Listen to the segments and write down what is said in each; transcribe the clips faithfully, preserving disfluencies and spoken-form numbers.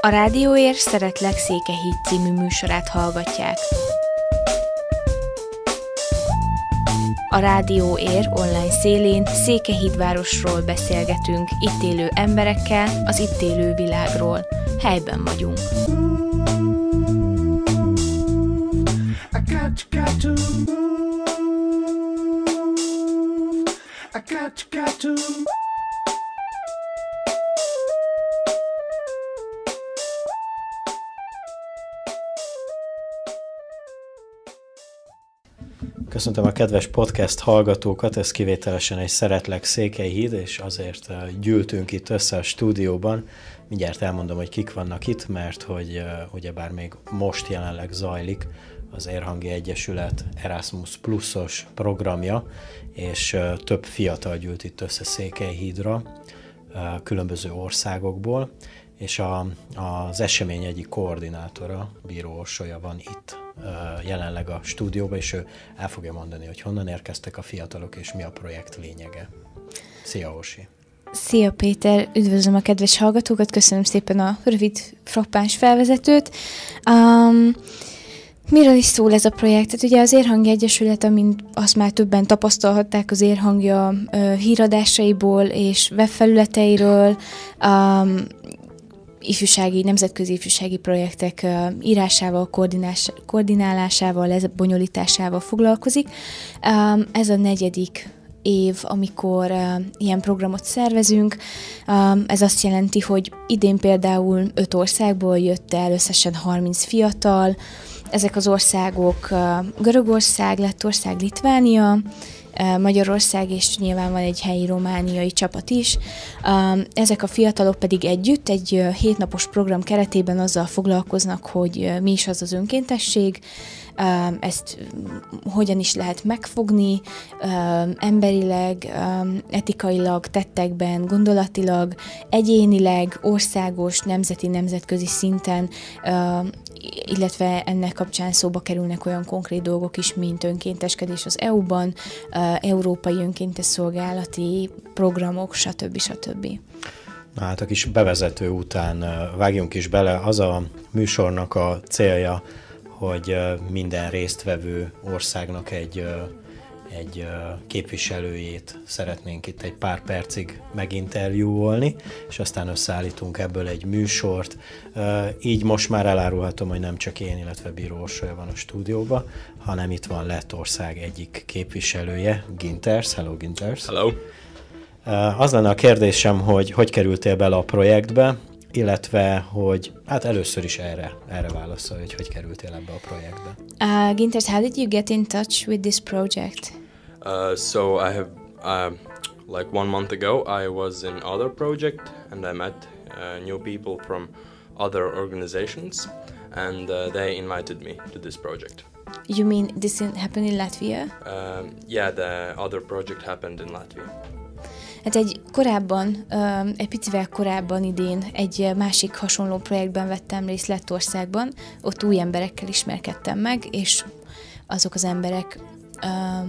A Rádióér Szeretlek Székelyhíd című műsorát hallgatják. A Rádióér online szélén Székelyhídvárosról beszélgetünk, itt élő emberekkel, az itt élő világról. Helyben vagyunk. Köszöntöm a kedves podcast hallgatókat, ez kivételesen egy Szeretlek Székelyhíd, és azért gyűltünk itt össze a stúdióban. Mindjárt elmondom, hogy kik vannak itt, mert hogy ugyebár még most jelenleg zajlik az Érhangi Egyesület Erasmus Plusos programja, és több fiatal gyűlt itt össze Székelyhídra, különböző országokból, és a, az esemény egyik koordinátora, Bíró Orsolya van itt jelenleg a stúdióban, és ő el fogja mondani, hogy honnan érkeztek a fiatalok, és mi a projekt lényege. Szia, Orsi! Szia, Péter! Üdvözlöm a kedves hallgatókat, köszönöm szépen a rövid, frappáns felvezetőt. Um, miről is szól ez a projekt? Tehát ugye az Érhangi Egyesület, amint azt már többen tapasztalhatták az Érhangja uh, híradásaiból és webfelületeiről, um, ifjúsági, nemzetközi ifjúsági projektek uh, írásával, koordinálásával, lebonyolításával foglalkozik. Um, ez a negyedik év, amikor uh, ilyen programot szervezünk. Um, ez azt jelenti, hogy idén például öt országból jött el összesen harminc fiatal. Ezek az országok uh, Görögország, Lettország, Litvánia, Magyarország, és nyilván van egy helyi romániai csapat is. Ezek a fiatalok pedig együtt egy hétnapos program keretében azzal foglalkoznak, hogy mi is az az önkéntesség, ezt hogyan is lehet megfogni, emberileg, etikailag, tettekben, gondolatilag, egyénileg, országos, nemzeti, nemzetközi szinten, illetve ennek kapcsán szóba kerülnek olyan konkrét dolgok is, mint önkénteskedés az é u-ban, európai önkéntes szolgálati programok, stb. stb. Na hát a kis bevezető után vágjunk is bele. Az a műsornak a célja, hogy minden résztvevő országnak egy, egy képviselőjét szeretnénk itt egy pár percig meginterjúolni, és aztán összeállítunk ebből egy műsort. Így most már elárulhatom, hogy nem csak én, illetve Bíró Orsolya van a stúdióban, hanem itt van Lettország egyik képviselője, Ginters. Hello, Ginters! Hello! Az lenne a kérdésem, hogy hogy kerültél bele a projektbe, illetve, hogy hát először is erre, erre válaszol, hogy hogy kerültél ebbe a projektbe. Uh, Ginters, how did you get in touch with this project? Uh, so I have, uh, like one month ago, I was in other project and I met uh, new people from other organizations and uh, they invited me to this project. You mean this happened in Latvia? Uh, yeah, the other project happened in Latvia. Hát egy korábban, egy picivel korábban idén egy másik hasonló projektben vettem részt Lettországban, ott új emberekkel ismerkedtem meg, és azok az emberek uh,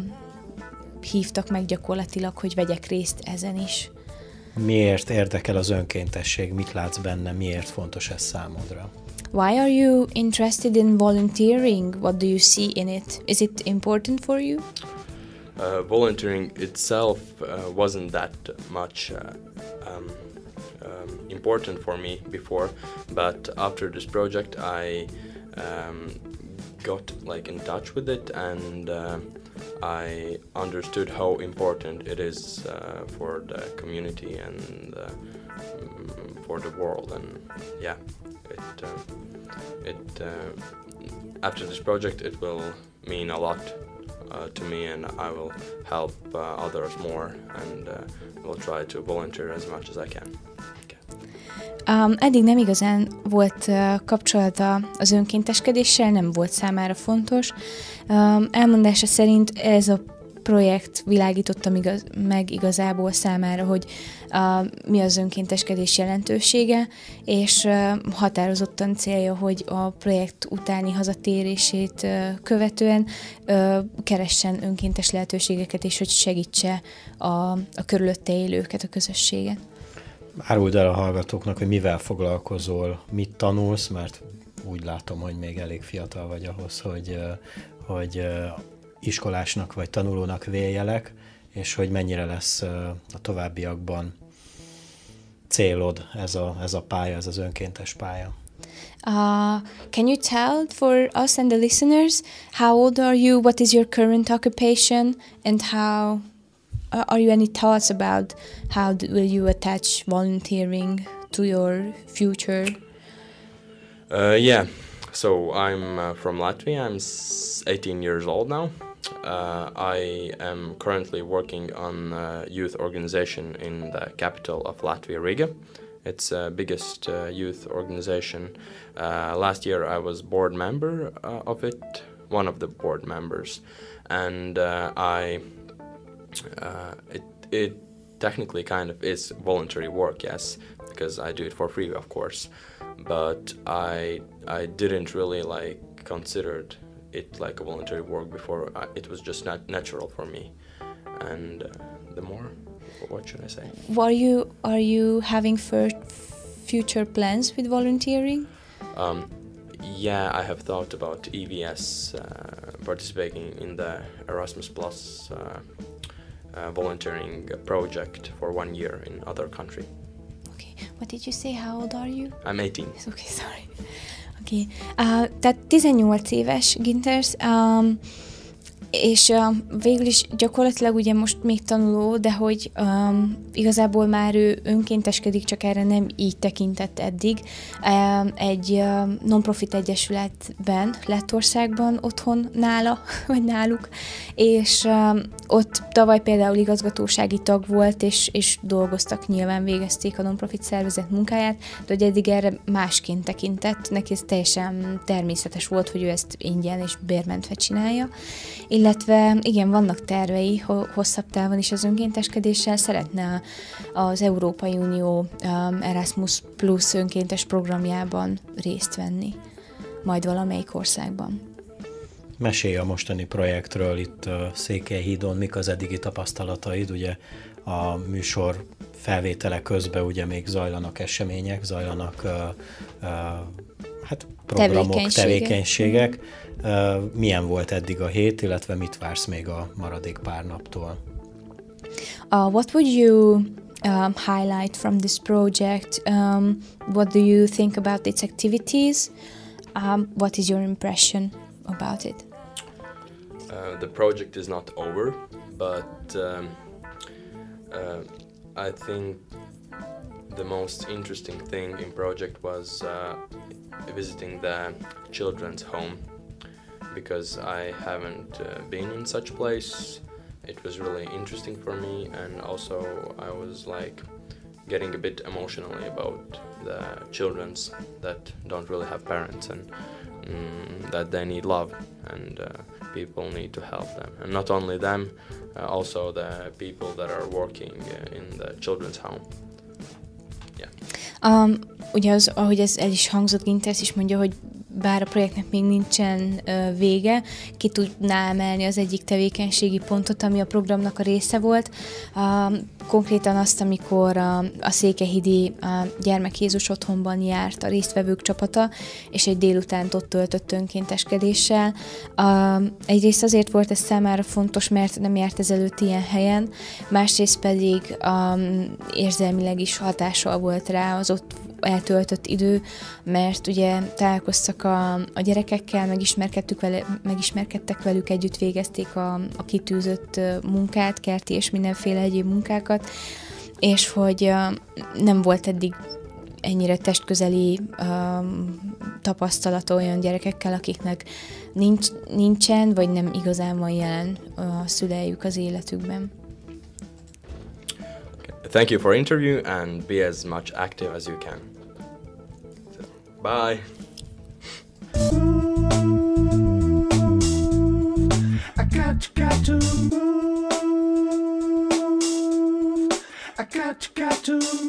hívtak meg gyakorlatilag, hogy vegyek részt ezen is. Miért érdekel az önkéntesség? Mit látsz benne? Miért fontos ez számodra? Why are you interested in volunteering? What do you see in it? Is it important for you? Uh, volunteering itself uh, wasn't that much uh, um, um, important for me before, but after this project I um, got like in touch with it and uh, I understood how important it is uh, for the community and uh, for the world, and yeah, it uh, it uh, after this project it will mean a lot Uh, to me, and I will help uh, others more, and uh, will try to volunteer as much as I can. Okay. Um, eddig nem igazán volt uh, kapcsolata az önkénteskedéssel, nem volt számára fontos. Um, elmondása szerint ez a projekt világította igaz, meg igazából számára, hogy uh, mi az önkénteskedés jelentősége, és uh, határozottan célja, hogy a projekt utáni hazatérését uh, követően uh, keressen önkéntes lehetőségeket, és hogy segítse a, a körülötte élőket, a közösséget. áruld el a hallgatóknak, hogy mivel foglalkozol, mit tanulsz, mert úgy látom, hogy még elég fiatal vagy ahhoz, hogy, hogy iskolásnak vagy tanulónak véljelek, és hogy mennyire lesz a továbbiakban célod ez a, ez a pálya, ez az önkéntes pálya. Uh, can you tell for us and the listeners, how old are you, what is your current occupation, and how uh, are you any thoughts about how do, will you attach volunteering to your future? Uh, yeah, so I'm uh, from Latvia. I'm eighteen years old now. Uh, I am currently working on a youth organization in the capital of Latvia, Riga. It's the uh, biggest uh, youth organization. Uh, last year I was board member uh, of it, one of the board members, and uh, I uh, it, it technically kind of is voluntary work, yes, because I do it for free, of course, but I I didn't really like considered it like a voluntary work before. I, it was just not natural for me, and uh, the more. What should I say? Are you are you having first future plans with volunteering? Um, yeah, I have thought about E V S, uh, participating in the Erasmus Plus uh, uh, volunteering project for one year in other country. Okay. What did you say? How old are you? I'm eighteen. Okay, sorry. Okay. Uh, tehát tizennyolc éves Ginters. Um, És uh, végül is gyakorlatilag ugye most még tanuló, de hogy um, igazából már ő önkénteskedik, csak erre nem így tekintett eddig. Um, egy uh, non-profit egyesületben, Lettországban otthon nála, vagy náluk, és um, ott tavaly például igazgatósági tag volt, és, és dolgoztak, nyilván végezték a non-profit szervezet munkáját, de hogy eddig erre másként tekintett, neki ez teljesen természetes volt, hogy ő ezt ingyen és bérmentve csinálja. Illetve igen, vannak tervei hosszabb távon is az önkénteskedéssel, szeretne az Európai Unió um, Erasmus Plus önkéntes programjában részt venni, majd valamelyik országban. Mesélj a mostani projektről itt Székelyhídon, mik az eddigi tapasztalataid, ugye a műsor felvétele közben ugye még zajlanak események, zajlanak uh, uh, hát programok, tevékenységek. tevékenységek. Uh, milyen volt eddig a hét, illetve mit vársz még a maradék pár naptól? Uh, what would you um, highlight from this project? Um, what do you think about its activities? Um, what is your impression about it? Uh, the project is not over, but um, uh, I think the most interesting thing in project was uh, visiting the children's home, because I haven't uh, been in such place. It was really interesting for me, and also I was like getting a bit emotionally about the children's that don't really have parents, and mm, that they need love, and uh, people need to help them, and not only them, uh, also the people that are working uh, in the children's home. Yeah. Um, ugye az, ahogy ez el is hangzott, Ginters is mondja, hogy bár a projektnek még nincsen uh, vége, ki tudná emelni az egyik tevékenységi pontot, ami a programnak a része volt. Uh, konkrétan azt, amikor uh, a székelyhídi uh, Gyermek Jézus otthonban járt a résztvevők csapata, és egy délutánt ott töltött önkénteskedéssel. Uh, egyrészt azért volt ez számára fontos, mert nem járt ezelőtt ilyen helyen, másrészt pedig um, érzelmileg is hatással volt rá az ott eltöltött idő, mert ugye találkoztak a, a gyerekekkel, megismerkedtük vele, megismerkedtek velük, együtt végezték a, a kitűzött munkát, kerti és mindenféle egyéb munkákat, és hogy uh, nem volt eddig ennyire testközeli uh, tapasztalata olyan gyerekekkel, akiknek nincs, nincsen, vagy nem igazán van jelen a szülejük az életükben. Thank you for interview, and be as much active as you can. So, bye. I got you, got to move. I got you, got to move.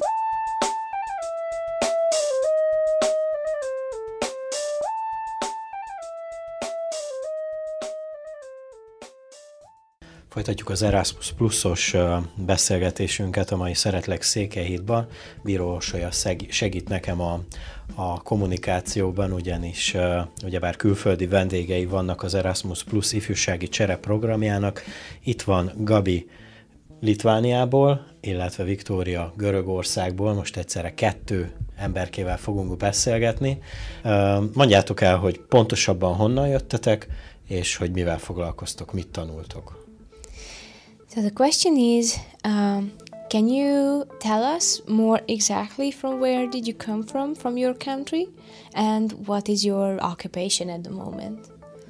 Folytatjuk az Erasmus Plusos beszélgetésünket a mai Szeretlek Székelyhídban. Bíró Orsolya segít nekem a, a kommunikációban, ugyanis ugyebár külföldi vendégei vannak az Erasmus Plus ifjúsági csere programjának. Itt van Gabi Litvániából, illetve Viktória Görögországból. Most egyszerre kettő emberkével fogunk beszélgetni. Mondjátok el, hogy pontosabban honnan jöttetek, és hogy mivel foglalkoztok, mit tanultok. So the question is, um, can you tell us more exactly from where did you come from, from your country, and what is your occupation at the moment?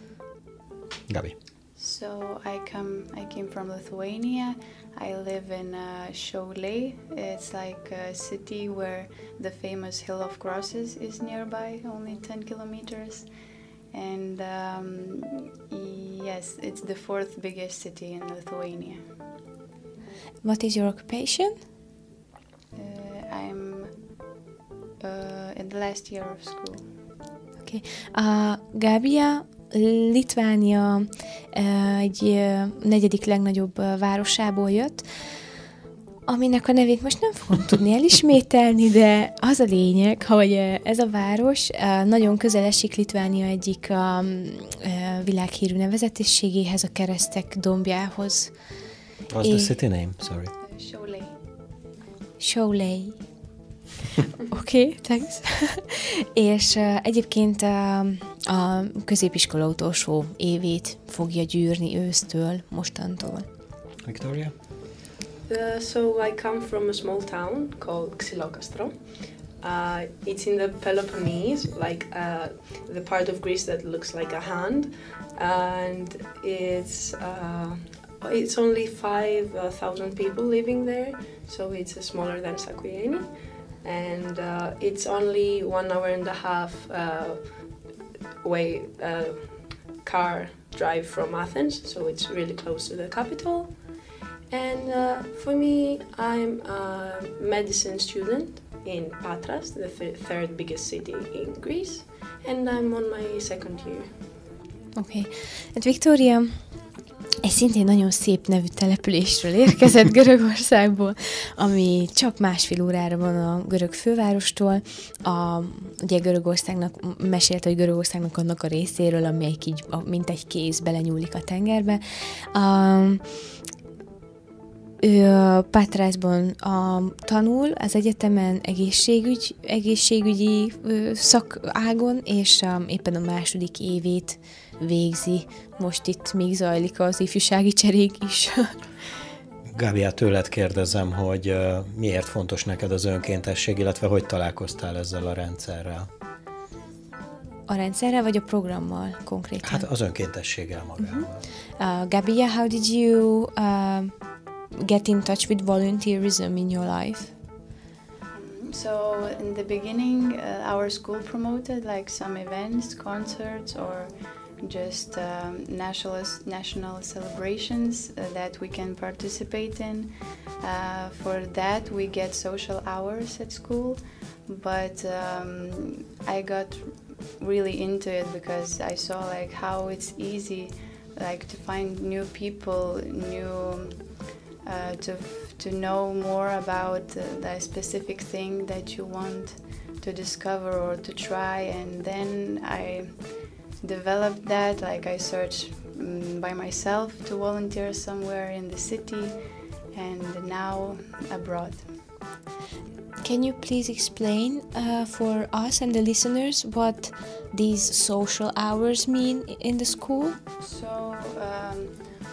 Gabi. So I come, I came from Lithuania. I live in uh, Šiauliai. It's like a city where the famous Hill of Crosses is nearby, only ten kilometers. And um, yes, it's the fourth biggest city in Lithuania. What is your occupation? Uh, I'm uh, in the last year of school. Okay. Uh, Gábia, Litvánia uh, egy uh, negyedik legnagyobb uh, városából jött, aminek a nevét most nem fogom tudni elismételni, de az a lényeg, hogy ez a város nagyon közel esik Litvánia egyik a világhírű nevezetességéhez, a Keresztek dombjához. What's the city name? Sorry. Šiauliai. Šiauliai. Oké, okay, thanks. És uh, egyébként uh, a középiskola utolsó évét fogja gyűrni ősztől, mostantól. Victoria? Uh, so I come from a small town called Xylokastro. Uh, it's in the Peloponnese, like uh, the part of Greece that looks like a hand, and it's uh, it's only five thousand people living there, so it's smaller than Sakuieni, and uh, it's only one hour and a half uh, way uh, car drive from Athens, so it's really close to the capital. And uh, for me, I'm a medicine student in Patras, the th- third biggest city in Greece, and I'm on my second year. Oké. Okay. Hát Victoria egy szintén nagyon szép nevű településről érkezett Görögországból, ami csak másfél órára van a görög fővárostól. A, ugye Görögországnak, mesélte, hogy Görögországnak annak a részéről, amelyik így, mint egy kéz belenyúlik a tengerbe. Um, Ő Pátrázban a, tanul az egyetemen egészségügy, egészségügyi ö, szakágon, és um, éppen a második évét végzi. Most itt még zajlik az ifjúsági cserék is. Gábia, tőled kérdezem, hogy uh, miért fontos neked az önkéntesség, illetve hogy találkoztál ezzel a rendszerrel? A rendszerrel, vagy a programmal konkrétan? Hát az önkéntességgel magával. Uh-huh. Uh, Gábia, how did you uh, get in touch with volunteerism in your life? So in the beginning, uh, our school promoted like some events, concerts, or just um, national national celebrations uh, that we can participate in. Uh, for that, we get social hours at school, but um, I got really into it because I saw like how it's easy, like to find new people, new uh, to to know more about uh, the specific thing that you want to discover or to try, and then I developed that. Like I searched um, by myself to volunteer somewhere in the city, and now abroad. Can you please explain uh, for us and the listeners what these social hours mean in the school? So um,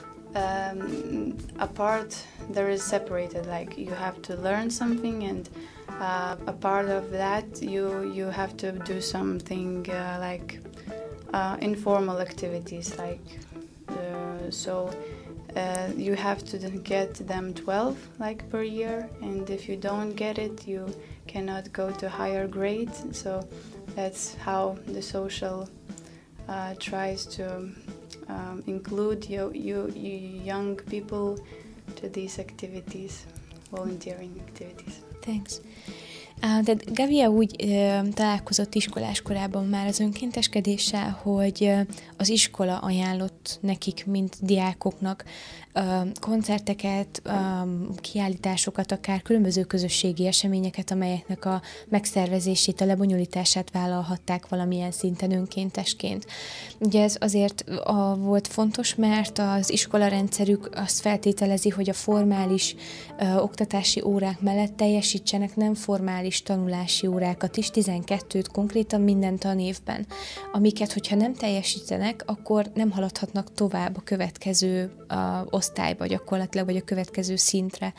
um, a part there is separated, like you have to learn something, and uh, a part of that you you have to do something uh, like uh, informal activities, like uh, so. Uh, you have to get them twelve like per year, and if you don't get it, you cannot go to higher grade. So that's how the social uh, tries to um, include you, you, you young people to these activities, volunteering activities. Thanks. Tehát Gavia úgy ö, találkozott iskolás korában már az önkénteskedéssel, hogy ö, az iskola ajánlott nekik, mint diákoknak ö, koncerteket, ö, kiállításokat, akár különböző közösségi eseményeket, amelyeknek a megszervezését, a lebonyolítását vállalhatták valamilyen szinten önkéntesként. Ugye ez azért a, volt fontos, mert az iskolarendszerük azt feltételezi, hogy a formális ö, oktatási órák mellett teljesítsenek nem formális tanulási órákat is, tizenkettőt konkrétan minden tanévben, amiket, hogyha nem teljesítenek, akkor nem haladhatnak tovább a következő a, osztályba gyakorlatilag, vagy a következő szintre.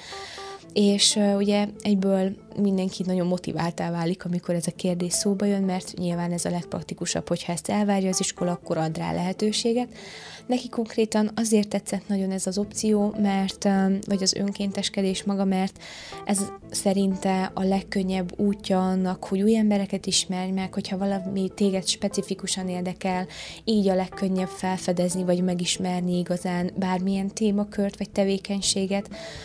És uh, ugye egyből mindenki nagyon motiváltá válik, amikor ez a kérdés szóba jön, mert nyilván ez a legpraktikusabb, hogyha ezt elvárja az iskola, akkor ad rá lehetőséget. Neki konkrétan azért tetszett nagyon ez az opció, mert, um, vagy az önkénteskedés maga, mert ez szerinte a legkönnyebb útja annak, hogy új embereket ismerj meg, hogyha valami téged specifikusan érdekel, így a legkönnyebb felfedezni, vagy megismerni igazán bármilyen témakört, vagy tevékenységet,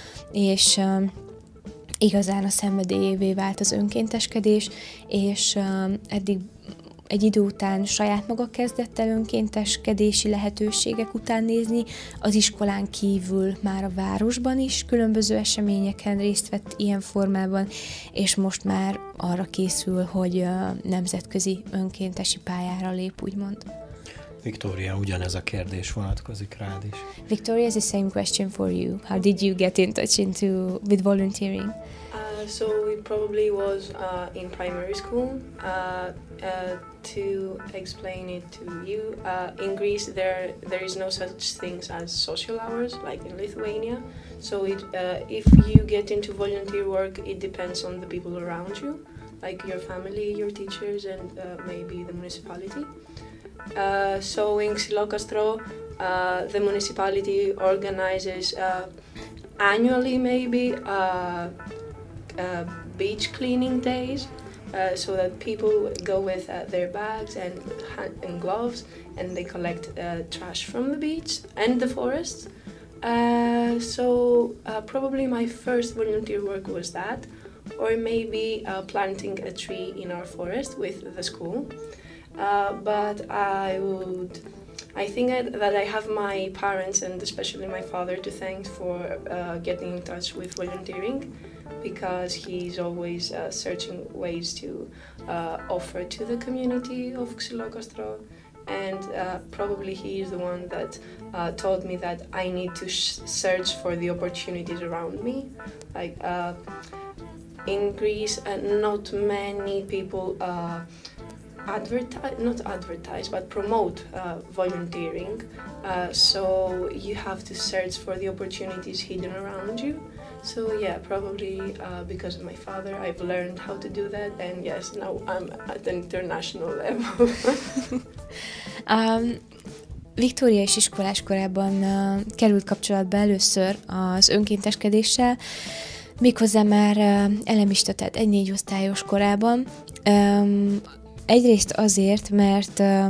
és um, igazán a szenvedélyévé vált az önkénteskedés, és um, eddig egy idő után saját maga kezdett el önkénteskedési lehetőségek után nézni, az iskolán kívül már a városban is különböző eseményeken részt vett ilyen formában, és most már arra készül, hogy uh, nemzetközi önkéntesi pályára lép, úgymond. Victoria, ugyanez a kérdés vonatkozik rád is. Victoria, it's the same question for you. How did you get in touch into with volunteering? Uh, so it probably was uh, in primary school. Uh, uh, to explain it to you, uh, in Greece there there is no such things as social hours like in Lithuania. So it, uh, if you get into volunteer work, it depends on the people around you, like your family, your teachers, and uh, maybe the municipality. Uh, so in Xilokastro, uh, the municipality organizes uh, annually maybe uh, uh, beach cleaning days, uh, so that people go with uh, their bags and, and gloves, and they collect uh, trash from the beach and the forests. Uh, so uh, probably my first volunteer work was that, or maybe uh, planting a tree in our forest with the school. Uh, but I would, I think I, that I have my parents and especially my father to thank for uh, getting in touch with volunteering, because he's always uh, searching ways to uh, offer to the community of Xilokastro, and uh, probably he is the one that uh, told me that I need to sh- search for the opportunities around me. Like uh, in Greece, uh, not many people uh, advertise, not advertise, but promote uh, volunteering. Uh, so you have to search for the opportunities hidden around you. So yeah, probably uh, because of my father, I've learned how to do that, and yes, now I'm at an international level. um, Victoria is iskolás korában uh, került kapcsolatba először az önkénteskedéssel, méghozzá már uh, elemista, tehát egy-négy osztályos korában. Um, egyrészt azért, mert, uh,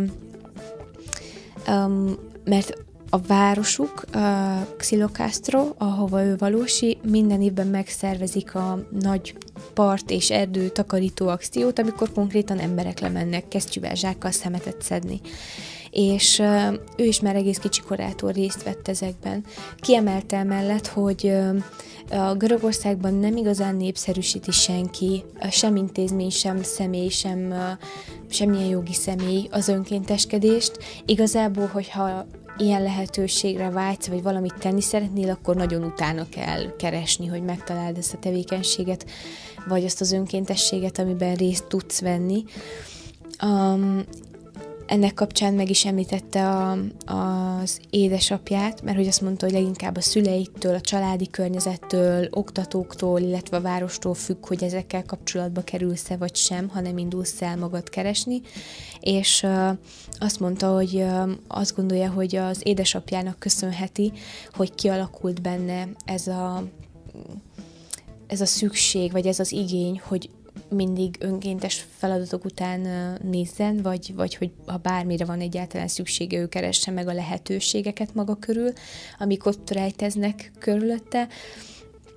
um, mert a városuk, a Xilokastro, ahova ő valósi, minden évben megszervezik a nagy part és erdő takarító akciót, amikor konkrétan emberek lemennek kesztyűvel, zsákkal szemetet szedni. És uh, ő is már egész kicsi korától részt vett ezekben. Kiemelte mellett, hogy uh, a Görögországban nem igazán népszerűsíti senki, sem intézmény, sem személy, sem uh, semmilyen jogi személy az önkénteskedést. Igazából, hogyha ilyen lehetőségre vágysz, vagy valamit tenni szeretnél, akkor nagyon utána kell keresni, hogy megtaláld ezt a tevékenységet, vagy azt az önkéntességet, amiben részt tudsz venni. Um, ennek kapcsán meg is említette a, az édesapját, mert hogy azt mondta, hogy leginkább a szüleitől, a családi környezettől, oktatóktól, illetve a várostól függ, hogy ezekkel kapcsolatba kerülsz-e vagy sem, ha nem indulsz el magad keresni. És uh, azt mondta, hogy uh, azt gondolja, hogy az édesapjának köszönheti, hogy kialakult benne ez a, ez a szükség, vagy ez az igény, hogy mindig önkéntes feladatok után nézzen, vagy, vagy hogy ha bármire van egyáltalán szüksége, ő keresse meg a lehetőségeket maga körül, amik ott rejteznek körülötte.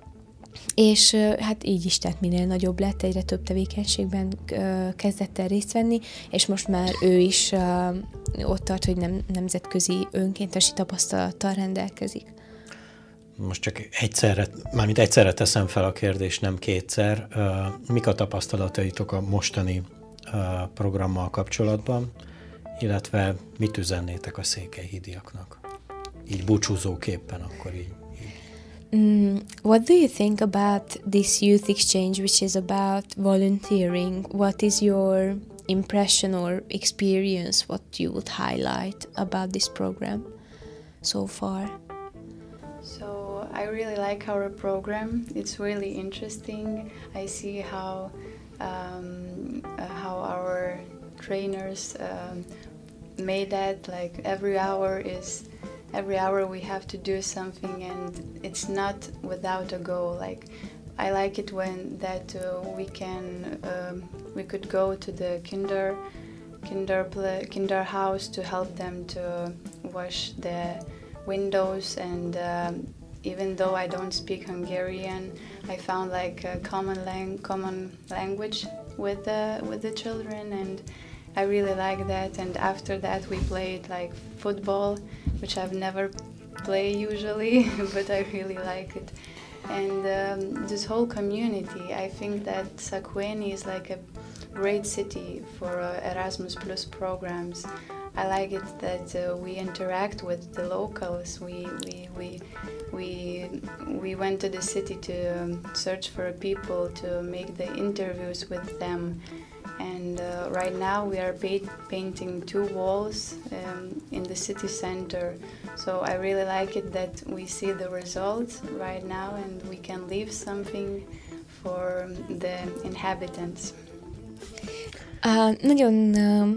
és hát így is, tehát minél nagyobb lett, egyre több tevékenységben kezdett el részt venni, és most már ő is ott tart, hogy nem, nemzetközi önkéntesi tapasztalattal rendelkezik. Most csak egyszerre, mármint egyszerre teszem fel a kérdést, nem kétszer. Mik a tapasztalataitok a mostani programmal kapcsolatban, illetve mit üzennétek a székelyhídiaknak? Így búcsúzóképpen akkor így. Mm, what do you think about this youth exchange, which is about volunteering? What is your impression or experience? What you would highlight about this program so far? So I really like our program. It's really interesting. I see how um, uh, how our trainers um, made that. Like every hour is. Every hour we have to do something, and it's not without a goal. Like I like it when that uh, we can um, we could go to the kinder kinder pla- kinder house to help them to wash the windows, and um, even though I don't speak Hungarian, I found like a common lang- common language with the with the children, and I really like that. And after that we played like football, which I've never played usually, but I really like it. And um, this whole community, I think that Szakóéni is like a great city for uh, Erasmus Plus programs. I like it that uh, we interact with the locals. We we we we we went to the city to um, search for people to make the interviews with them. And uh, right now we are pa- painting two walls um, in the city center. So I really like it that we see the results right now, and we can leave something for the inhabitants. Uh, nagyon uh,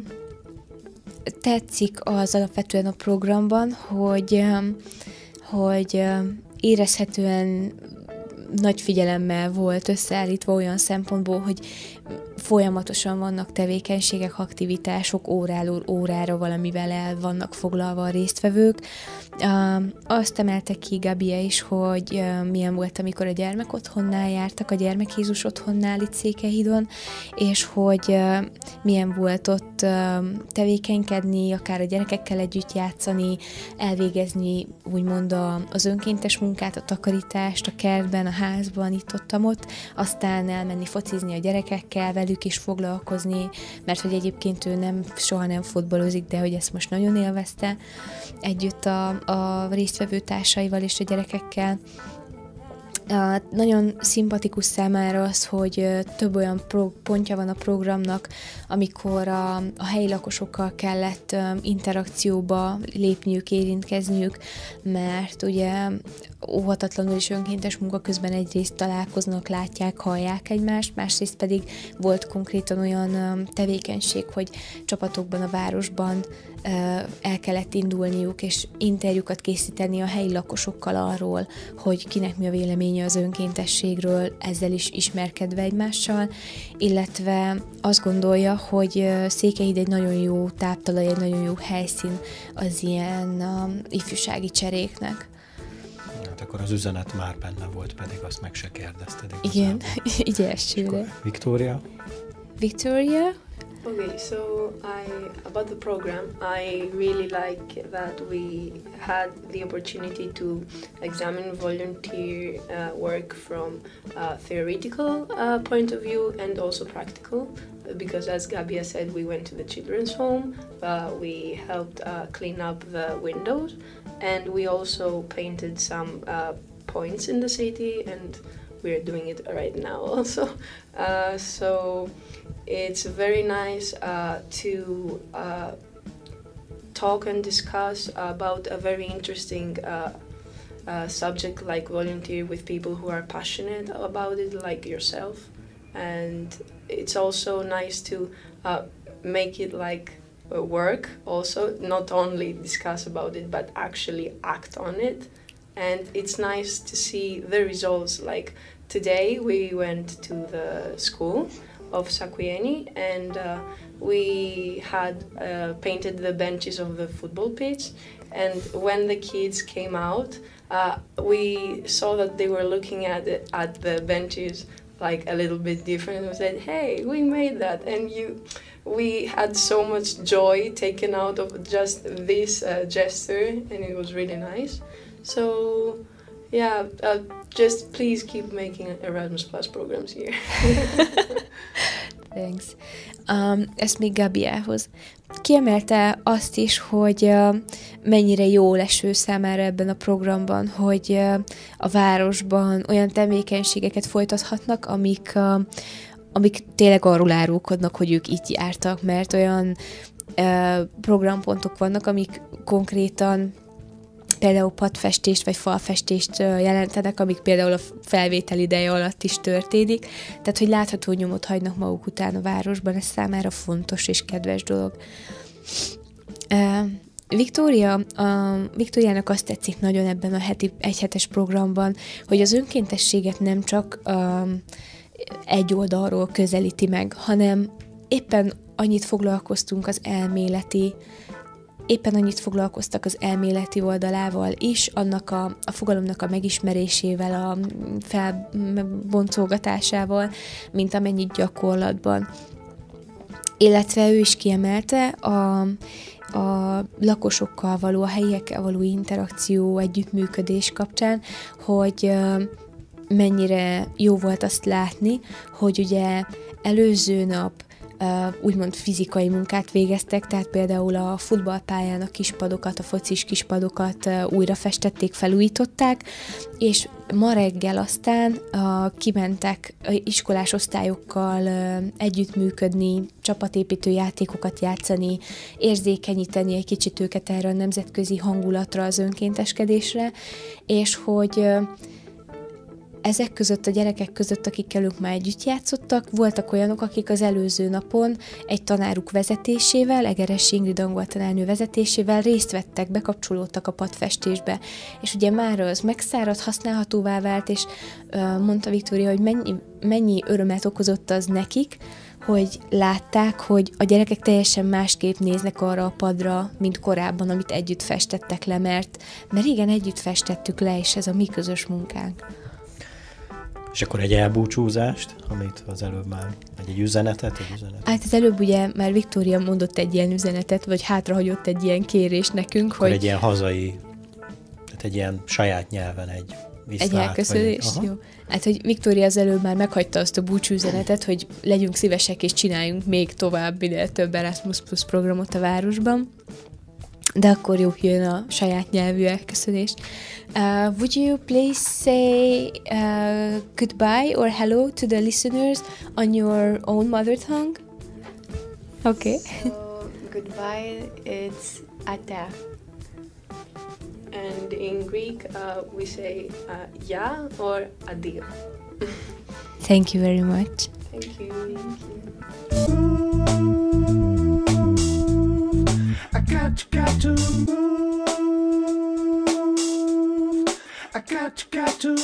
tetszik az alapvetően a programban, hogy, uh, hogy uh, érezhetően nagy figyelemmel volt összeállítva olyan szempontból, hogy folyamatosan vannak tevékenységek, aktivitások, óráról órára valamivel el vannak foglalva a résztvevők. Uh, azt emelte ki Gabie is, hogy uh, milyen volt, amikor a gyermek otthonnál jártak, a gyermek Jézus otthonnál itt Székelyhídon, és hogy uh, milyen volt ott uh, tevékenykedni, akár a gyerekekkel együtt játszani, elvégezni úgymond a, az önkéntes munkát, a takarítást a kertben, a házban, itt-ott-ott, aztán elmenni focizni a gyerekekkel, velük is foglalkozni, mert hogy egyébként ő nem, soha nem futballozik, de hogy ezt most nagyon élvezte együtt a, a résztvevő társaival és a gyerekekkel. Uh, nagyon szimpatikus számára az, hogy uh, több olyan pro- pontja van a programnak, amikor a, a helyi lakosokkal kellett um, interakcióba lépniük, érintkezniük, mert ugye óhatatlanul is önkéntes munka közben egyrészt találkoznak, látják, hallják egymást, másrészt pedig volt konkrétan olyan um, tevékenység, hogy csapatokban a városban uh, el kellett indulniuk, és interjúkat készíteni a helyi lakosokkal arról, hogy kinek mi a véleménye az önkéntességről, ezzel is ismerkedve egymással, illetve azt gondolja, hogy uh, Székelyhíd egy nagyon jó táptalaj, egy nagyon jó helyszín az ilyen um, ifjúsági cseréknek. Hát akkor az üzenet már benne volt, pedig azt meg se kérdezted. Igen, így elsőre. Victoria? Victoria? Okay, so I about the program, I really like that we had the opportunity to examine volunteer uh, work from a theoretical uh, point of view and also practical, because as Gabia said, we went to the children's home, uh, we helped uh, clean up the windows, and we also painted some uh, points in the city, and we're doing it right now also. Uh, so it's very nice uh, to uh, talk and discuss about a very interesting uh, uh, subject like volunteer with people who are passionate about it, like yourself. And it's also nice to uh, make it like a work also, not only discuss about it, but actually act on it. And it's nice to see the results. Like today we went to the school of Sakuieni, and uh, we had uh, painted the benches of the football pitch. And when the kids came out, uh, we saw that they were looking at the, at the benches like a little bit different. We said, "Hey, we made that!" And you, we had so much joy taken out of just this uh, gesture, and it was really nice. So, yeah, uh, just please keep making Erasmus Plus programs here. Thanks. Um, ezt még Gabiához. Kiemelte azt is, hogy uh, mennyire jó leső számára ebben a programban, hogy uh, a városban olyan tevékenységeket folytathatnak, amik, uh, amik tényleg arról árulkodnak, hogy ők itt jártak, mert olyan uh, programpontok vannak, amik konkrétan például padfestést vagy falfestést jelentenek, amik például a felvétel ideje alatt is történik. Tehát, hogy látható nyomot hagynak maguk után a városban, ez számára fontos és kedves dolog. Uh, Viktória, uh, Viktóriának azt tetszik nagyon ebben a heti, egyhetes programban, hogy az önkéntességet nem csak uh, egy oldalról közelíti meg, hanem éppen annyit foglalkoztunk az elméleti Éppen annyit foglalkoztak az elméleti oldalával is, annak a, a fogalomnak a megismerésével, a felboncolgatásával, mint amennyit gyakorlatban. Illetve ő is kiemelte a, a lakosokkal való, a helyiekkel való interakció, együttműködés kapcsán, hogy mennyire jó volt azt látni, hogy ugye előző nap Uh, úgymond fizikai munkát végeztek, tehát például a futballpályán a kispadokat, a focis kispadokat uh, újra festették, felújították, és ma reggel aztán uh, kimentek uh, iskolás osztályokkal uh, együttműködni, csapatépítő játékokat játszani, érzékenyíteni egy kicsit őket erre a nemzetközi hangulatra, az önkénteskedésre, és hogy uh, ezek között, a gyerekek között, akikkel ők már együtt játszottak, voltak olyanok, akik az előző napon egy tanáruk vezetésével, Egeressy Ingrid angol tanárnő vezetésével részt vettek, bekapcsolódtak a padfestésbe. És ugye már az megszáradt, használhatóvá vált, és uh, mondta Viktória, hogy mennyi, mennyi örömet okozott az nekik, hogy látták, hogy a gyerekek teljesen másképp néznek arra a padra, mint korábban, amit együtt festettek le, mert, mert igen, együtt festettük le, és ez a mi közös munkánk. És akkor egy elbúcsúzást, amit az előbb már, vagy egy üzenetet, egy üzenetet? Hát az előbb ugye már Viktória mondott egy ilyen üzenetet, vagy hátrahagyott egy ilyen kérés nekünk, akkor hogy... egy ilyen hazai, tehát egy ilyen saját nyelven egy viszlát. Egy elköszönés, jó. Hát, hogy Viktória az előbb már meghagyta azt a búcsúüzenetet, hogy legyünk szívesek és csináljunk még tovább minél több Erasmus Plus programot a városban. De akkor jó, jön a saját nyelvű elköszönés. Uh, would you please say uh, goodbye or hello to the listeners on your own mother tongue? Okay. So, goodbye, it's ata. And in Greek, uh, we say uh, ya or adio. Thank you very much. Thank you. Thank you. I got to, got to move. I got to, got to.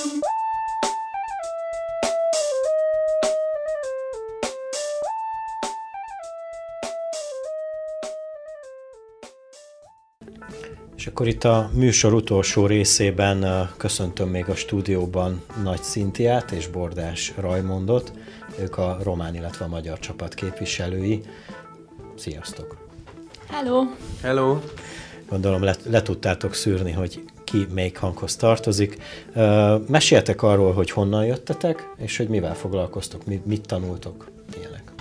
És akkor itt a műsor utolsó részében köszöntöm még a stúdióban Nagy Szintiát és Bordás Rajmondot. Ők a román, illetve a magyar csapat képviselői. Sziasztok! Hello! Hello! Gondolom le, le tudtátok szűrni, hogy ki melyik hanghoz tartozik. Uh, meséltek arról, hogy honnan jöttetek, és hogy mivel foglalkoztok, mit, mit tanultok, ilyenek.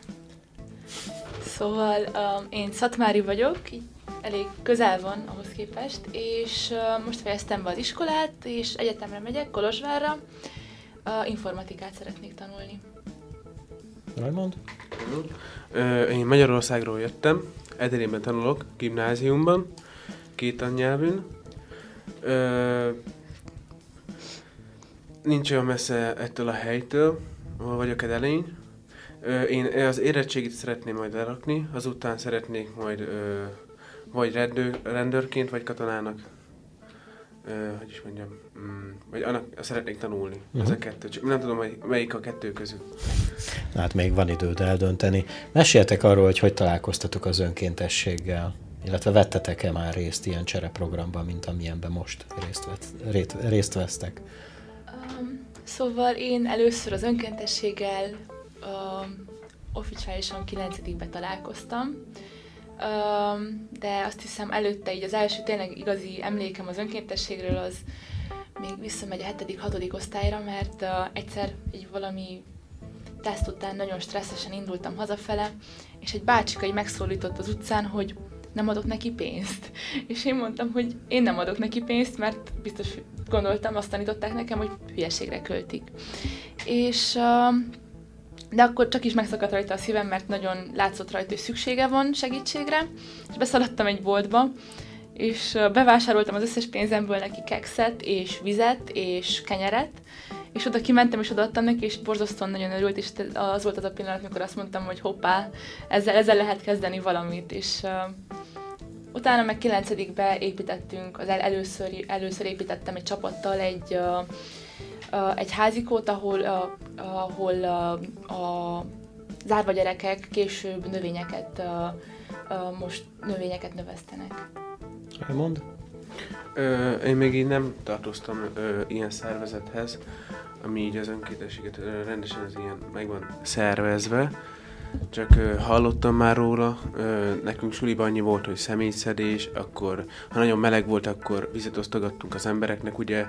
Szóval um, én Szatmári vagyok, így elég közel van ahhoz képest, és uh, most fejeztem be az iskolát, és egyetemre megyek, Kolozsvárra. Uh, informatikát szeretnék tanulni. Rajmond? Én Magyarországról jöttem, Edelényben tanulok, gimnáziumban, két tannyelvűn. Ö, nincs olyan messze ettől a helytől, ahol vagyok Edelény. Ö, én az érettségit szeretném majd lerakni, azután szeretnék majd ö, vagy rendőr, rendőrként, vagy katonának ö, hogy is mondjam, mm, vagy annak szeretnék tanulni. Uh-huh. Ez a kettő, csak nem tudom, hogy melyik a kettő közül. Hát még van időd eldönteni. Meséltek arról, hogy hogy találkoztatok az önkéntességgel, illetve vettetek-e már részt ilyen csereprogramban, mint amilyenben most részt, vett, rét, részt vesztek? Um, szóval én először az önkéntességgel um, oficiálisan kilencedikben találkoztam, um, de azt hiszem előtte így az első tényleg igazi emlékem az önkéntességről az még visszamegy a hetedik hatodik osztályra, mert uh, egyszer egy valami teszt után nagyon stresszesen indultam hazafele, és egy bácsika így megszólított az utcán, hogy nem adok neki pénzt. És én mondtam, hogy én nem adok neki pénzt, mert biztos gondoltam, azt tanították nekem, hogy hülyeségre költik. És, uh, de akkor csak is megszakadt rajta a szívem, mert nagyon látszott rajta, hogy szüksége van segítségre, és beszaladtam egy boltba, és uh, bevásároltam az összes pénzemből neki kekszet, és vizet, és kenyeret, és oda kimentem, és odaadtam neki, és borzasztóan nagyon örült, és az volt az a pillanat, amikor azt mondtam, hogy hoppá, ezzel, ezzel lehet kezdeni valamit, és uh, utána meg kilencedikbe építettünk, az el, először, először építettem egy csapattal egy, uh, uh, egy házikót, ahol, uh, ahol uh, a zárva gyerekek később növényeket, uh, uh, most növényeket növesztenek. Mond? Ö, én még így nem tartoztam ö, ilyen szervezethez, ami így az önkéntességet ö, rendesen az ilyen meg van szervezve. Csak ö, hallottam már róla, ö, nekünk suliban annyi volt, hogy személyszedés, akkor ha nagyon meleg volt, akkor vizet osztogattunk az embereknek, ugye.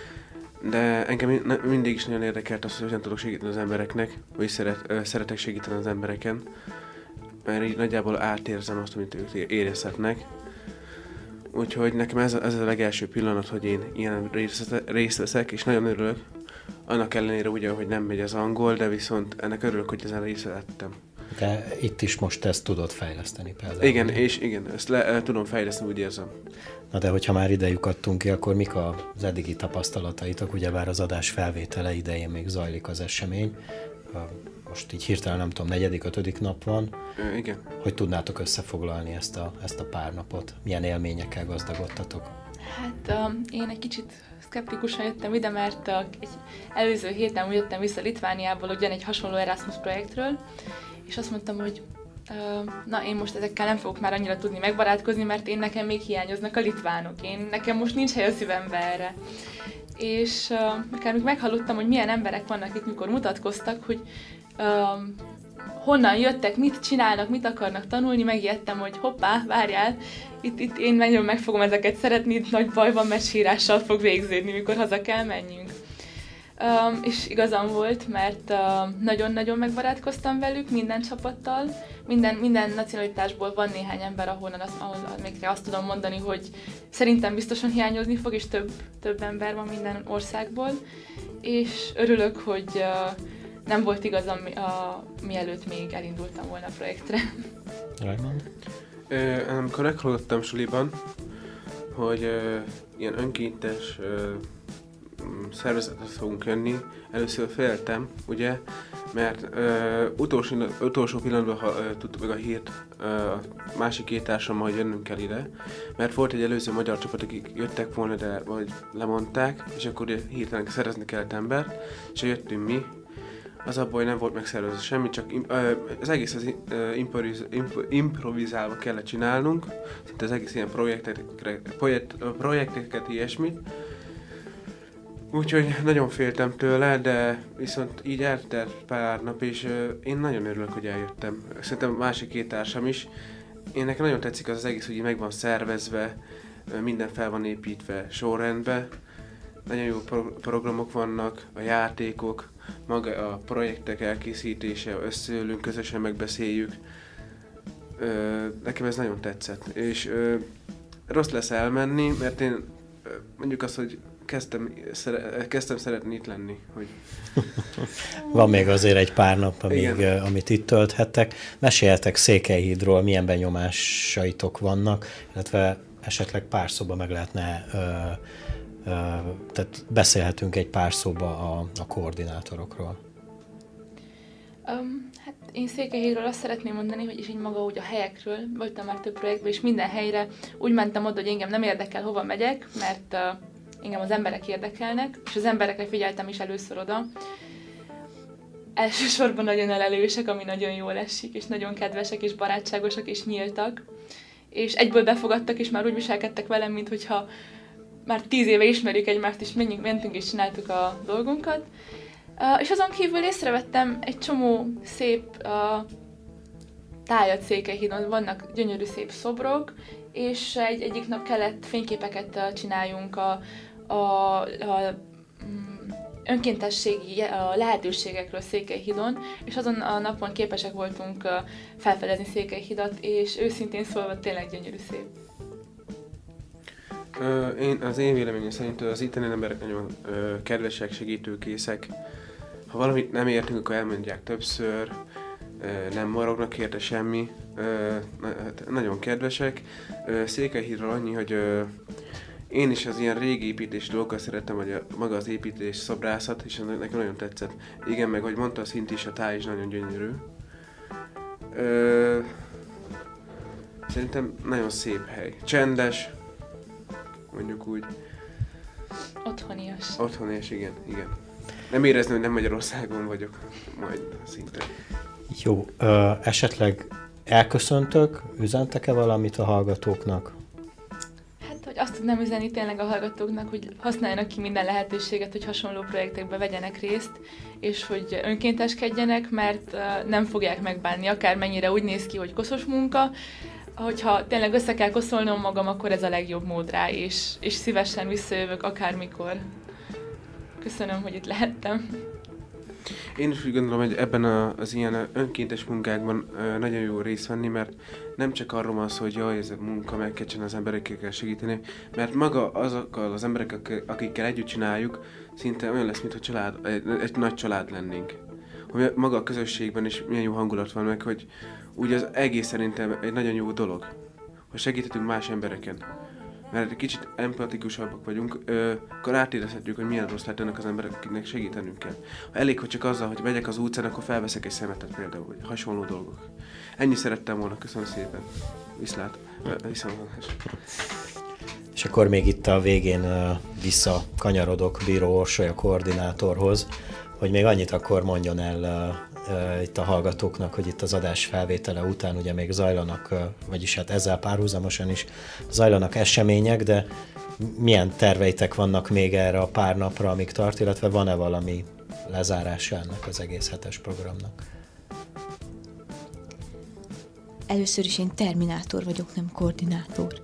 De engem mindig is nagyon érdekelt az, hogy hogyan tudok segíteni az embereknek, vagy szeret, ö, szeretek segíteni az embereken, mert így nagyjából átérzem azt, amit ők érezhetnek. Úgyhogy nekem ez, ez a legelső pillanat, hogy én ilyen részt, részt veszek, és nagyon örülök. Annak ellenére ugye, hogy nem megy az angol, de viszont ennek örülök, hogy ezen részt vettem. De itt is most ezt tudod fejleszteni például. Igen, és igen, ezt le, tudom fejleszteni, úgy érzem. Na de hogyha már idejük adtunk ki, akkor mik az eddigi tapasztalataitok? Ugyebár az adás felvétele idején még zajlik az esemény. Most így hirtelen nem tudom, negyedik, ötödik nap van. Ö, igen. Hogy tudnátok összefoglalni ezt a, ezt a pár napot? Milyen élményekkel gazdagodtatok? Hát uh, én egy kicsit szkeptikusan jöttem ide, mert uh, egy előző héten jöttem vissza Litvániából, ugyan egy hasonló Erasmus projektről, és azt mondtam, hogy uh, na én most ezekkel nem fogok már annyira tudni megbarátkozni, mert én nekem még hiányoznak a litvánok. Én nekem most nincs hely a szívembe erre. És uh, akár még meghallottam, hogy milyen emberek vannak itt, mikor mutatkoztak, hogy uh, honnan jöttek, mit csinálnak, mit akarnak tanulni, megijedtem, hogy hoppá, várjál, itt, itt én nagyon meg fogom ezeket szeretni, itt nagy baj van, mert sírással fog végződni, mikor haza kell menjünk. Um, és igazam volt, mert uh, nagyon-nagyon megbarátkoztam velük, minden csapattal, minden, minden nacionalitásból van néhány ember, ahonnan azt, ahol még azt tudom mondani, hogy szerintem biztosan hiányozni fog, és több, több ember van minden országból, és örülök, hogy uh, nem volt igazam, uh, mielőtt még elindultam volna a projektre. Raymond? Ö, amikor meghallottam suliban, hogy ö, ilyen önkéntes ö, szervezetet fogunk jönni, először féltem, ugye, mert ö, utolsó, utolsó pillanatban ha, ö, tudtuk meg a hírt ö, a másik két társammal, hogy jönnünk kell ide, mert volt egy előző magyar csapat, akik jöttek volna, de vagy lemondták, és akkor hirtelen szerezni kellett embert, és jöttünk mi. Az a baj, nem volt megszervezve semmi, csak ö, az egész az ö, imporiz, imp, improvizálva kellett csinálnunk, szinte az egész ilyen projekteket, projekt, projekteket, ilyesmit. Úgyhogy nagyon féltem tőle, de viszont így eltelt pár nap, és ö, én nagyon örülök, hogy eljöttem. Szerintem a másik két társam is. Én nekem nagyon tetszik az, az egész, hogy így meg van szervezve, ö, minden fel van építve sorrendbe. Nagyon jó pro- programok vannak, a játékok, maga a projektek elkészítése, összeülünk, közösen megbeszéljük. Ö, nekem ez nagyon tetszett, és ö, rossz lesz elmenni, mert én ö, mondjuk azt, hogy kezdtem, szere- kezdtem szeretni itt lenni. Hogy... Van még azért egy pár nap, amíg, Igen. amit itt tölthettek. Meséljetek Székelyhídról, milyen benyomásaitok vannak, illetve esetleg pár szóba meg lehetne, ö, ö, tehát beszélhetünk egy pár szóba a, a koordinátorokról. Um, hát én Székelyhídról azt szeretném mondani, hogy is így maga úgy a helyekről, voltam már több projektben, és minden helyre úgy mentem oda, hogy engem nem érdekel, hova megyek, mert uh, engem az emberek érdekelnek, és az emberekre figyeltem is először oda. Elsősorban nagyon elelősek, ami nagyon jól esik, és nagyon kedvesek, és barátságosak, és nyíltak. És egyből befogadtak, és már úgy viselkedtek velem, minthogyha már tíz éve ismerjük egymást, és menjünk, mentünk és csináltuk a dolgunkat. Uh, és azon kívül észrevettem egy csomó szép uh, tájat Székelyhídon, vannak gyönyörű szép szobrok, és egy, egyik nap kellett fényképeket uh, csináljunk a, a, a um, önkéntességi a lehetőségekről Székelyhídon, és azon a napon képesek voltunk uh, felfedezni Székelyhidat, és őszintén szólva tényleg gyönyörű szép. Ö, én, az én véleményem szerint az itteni emberek nagyon ö, kedvesek, segítőkészek. Ha valamit nem értünk, akkor elmondják többször, ö, nem morognak érte semmi, ö, nagyon kedvesek. Ö, Székelyhídról annyi, hogy ö, én is az ilyen régi építés dolgokat szerettem, hogy a, maga az építés, szobrászat, és nekem nagyon tetszett. Igen, meg ahogy mondta, a szint is, a táj is nagyon gyönyörű. Ö, szerintem nagyon szép hely. Csendes, mondjuk úgy. Otthonias. Otthonias, igen, igen. Nem érezni, hogy nem Magyarországon vagyok, majd szinte. Jó, ö, esetleg elköszöntök, üzentek-e valamit a hallgatóknak? Hát, hogy azt tudnám üzenni tényleg a hallgatóknak, hogy használjanak ki minden lehetőséget, hogy hasonló projektekben vegyenek részt, és hogy önkénteskedjenek, mert uh, nem fogják megbánni, akármennyire úgy néz ki, hogy koszos munka. Hogyha tényleg össze kell koszolnom magam, akkor ez a legjobb mód rá, és, és szívesen visszajövök akármikor. Köszönöm, hogy itt lehettem. Én is úgy gondolom, hogy ebben a, az ilyen önkéntes munkákban ö, nagyon jó részt venni, mert nem csak arról van szó, hogy jaj, ez a munka, meg kell csinálni, az emberekkel kell segíteni, mert maga azokkal az emberekkel, akikkel együtt csináljuk, szinte olyan lesz, mintha család, egy, egy nagy család lennénk. Hogy maga a közösségben is milyen jó hangulat van meg, hogy úgy az egész szerintem egy nagyon jó dolog, hogy segíthetünk más embereken. Mert egy kicsit empatikusabbak vagyunk, ö, akkor átérezhetjük, hogy milyen rossz lehet ennek az emberek, akiknek segítenünk kell. Ha elég, hogy csak azzal, hogy megyek az utcán, akkor felveszek egy szemetet például, vagy hasonló dolgok. Ennyi szerettem volna, köszönöm szépen. Viszlát, viszontlátás. És akkor még itt a végén uh, visszakanyarodok Bíró Orsolya koordinátorhoz, hogy még annyit akkor mondjon el uh, uh, itt a hallgatóknak, hogy itt az adás felvétele után ugye még zajlanak, uh, vagyis hát ezzel párhuzamosan is zajlanak események, de milyen terveitek vannak még erre a pár napra, amíg tart, illetve van-e valami lezárása ennek az egész hetes programnak? Először is én terminátor vagyok, nem koordinátor.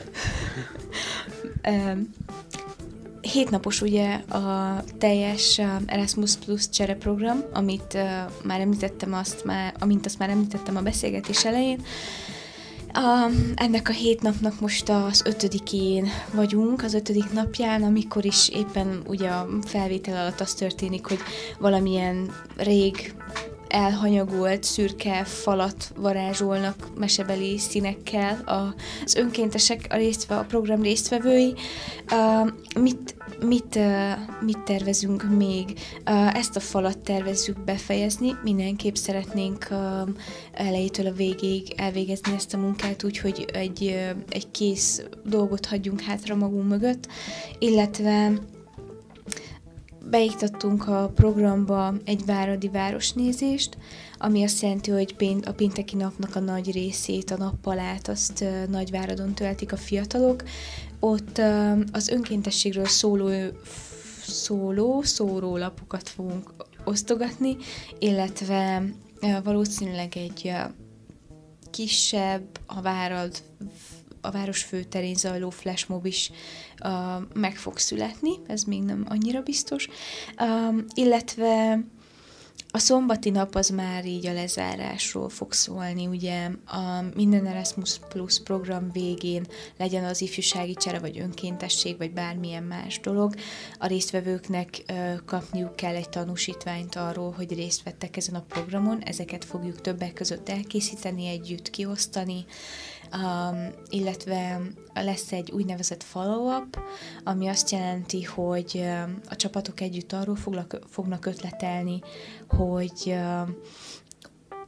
Hétnapos ugye a teljes Erasmus Plus csereprogram, amit uh, már említettem, azt már, amint azt már említettem a beszélgetés elején. Uh, ennek a hét napnak most az ötödikén vagyunk, az ötödik napján, amikor is éppen ugye a felvétel alatt az történik, hogy valamilyen rég elhanyagolt, szürke falat varázsolnak mesebeli színekkel az önkéntesek, a, résztve, a program résztvevői. Uh, mit, mit, uh, mit tervezünk még? Uh, ezt a falat tervezzük befejezni, mindenképp szeretnénk uh, elejétől a végéig elvégezni ezt a munkát, úgyhogy egy, uh, egy kész dolgot hagyjunk hátra magunk mögött, illetve beiktattunk a programba egy váradi városnézést, ami azt jelenti, hogy a pénteki napnak a nagy részét, a nappalát, azt Nagyváradon töltik a fiatalok. Ott az önkéntességről szóló, szóló szórólapokat fogunk osztogatni, illetve valószínűleg egy kisebb, a várad a város főterén zajló flashmob is uh, meg fog születni, ez még nem annyira biztos, um, illetve a szombati nap az már így a lezárásról fog szólni, ugye a minden Erasmus Plus program végén legyen az ifjúsági csere, vagy önkéntesség, vagy bármilyen más dolog, a résztvevőknek uh, kapniuk kell egy tanúsítványt arról, hogy részt vettek ezen a programon, ezeket fogjuk többek között elkészíteni, együtt kiosztani, Um, illetve lesz egy úgynevezett follow-up, ami azt jelenti, hogy uh, a csapatok együtt arról foglak, fognak ötletelni, hogy uh,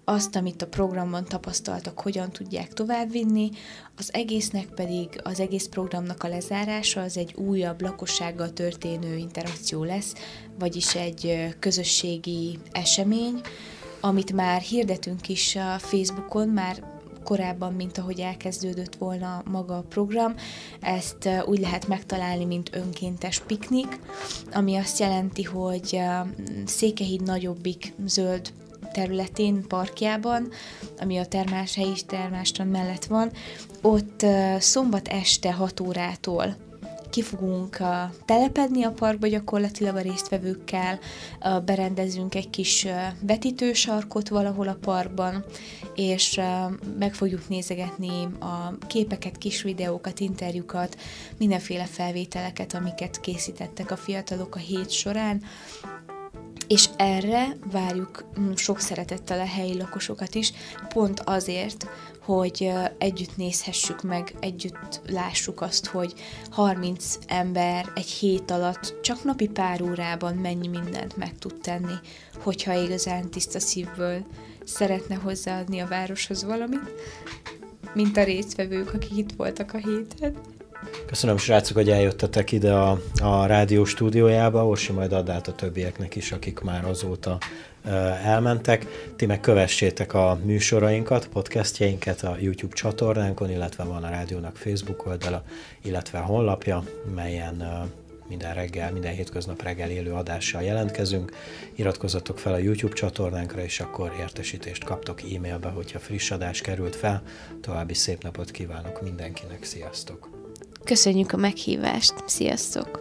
azt, amit a programban tapasztaltak, hogyan tudják továbbvinni, az egésznek pedig, az egész programnak a lezárása az egy újabb lakossággal történő interakció lesz, vagyis egy közösségi esemény, amit már hirdetünk is a Facebookon, már korábban, mint ahogy elkezdődött volna maga a program. Ezt úgy lehet megtalálni, mint önkéntes piknik, ami azt jelenti, hogy Székelyhíd nagyobbik zöld területén, parkjában, ami a termálhely és termálstrand mellett van, ott szombat este hat órától ki fogunk uh, telepedni a parkba gyakorlatilag a résztvevőkkel, uh, berendezünk egy kis uh, vetítősarkot valahol a parkban, és uh, meg fogjuk nézegetni a képeket, kis videókat, interjúkat, mindenféle felvételeket, amiket készítettek a fiatalok a hét során, és erre várjuk sok szeretettel a helyi lakosokat is, pont azért, hogy együtt nézhessük meg, együtt lássuk azt, hogy harminc ember egy hét alatt csak napi pár órában mennyi mindent meg tud tenni, hogyha igazán tiszta szívből szeretne hozzáadni a városhoz valamit, mint a résztvevők, akik itt voltak a héten. Köszönöm, srácok, hogy eljöttetek ide a, a rádió stúdiójába. Orsi, majd add át a többieknek is, akik már azóta uh, elmentek. Ti meg kövessétek a műsorainkat, podcastjeinket a YouTube csatornánkon, illetve van a rádiónak Facebook oldala, illetve honlapja, melyen uh, minden reggel, minden hétköznap reggel élő adással jelentkezünk. Iratkozzatok fel a YouTube csatornánkra, és akkor értesítést kaptok e-mailbe, hogyha friss adás került fel. További szép napot kívánok mindenkinek, sziasztok! Köszönjük a meghívást, sziasztok!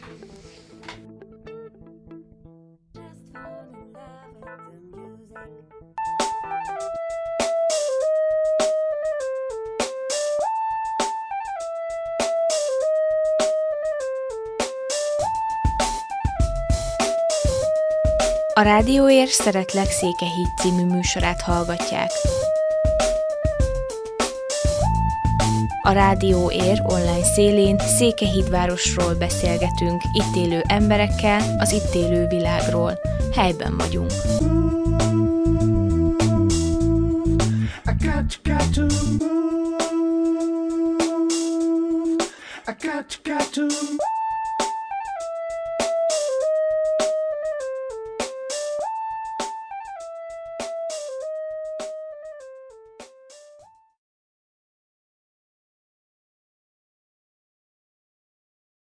A Rádióér Szeretlek Székelyhíd című műsorát hallgatják. A Rádióér online szélén Székelyhídvárosról beszélgetünk, itt élő emberekkel, az itt élő világról. Helyben vagyunk. I got, got to move. I got, got to move.